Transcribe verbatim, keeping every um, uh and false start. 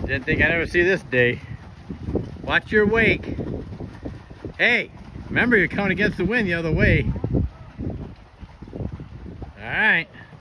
Didn't think I'd ever see this day. Watch your wake. Hey, remember you're coming against the wind the other way. All right.